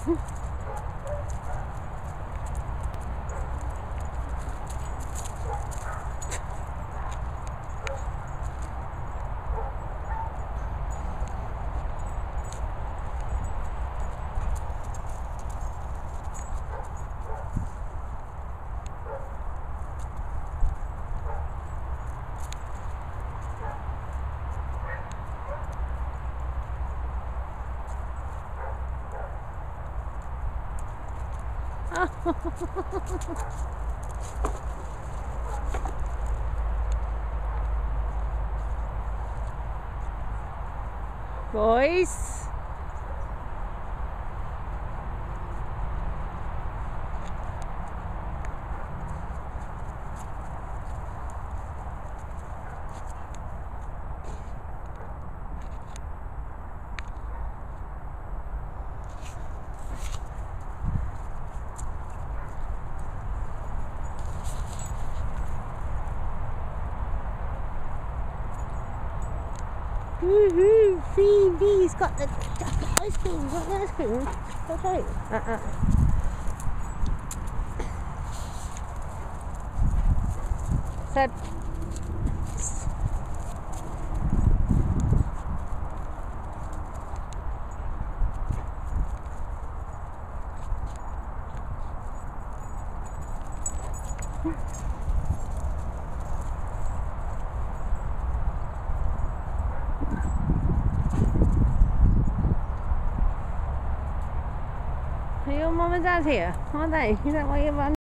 Boys. Woohoo! Phoebe's got the ice cream. Got the ice cream. Okay. Said. Your mum and dad here, aren't they? Is that why you're running?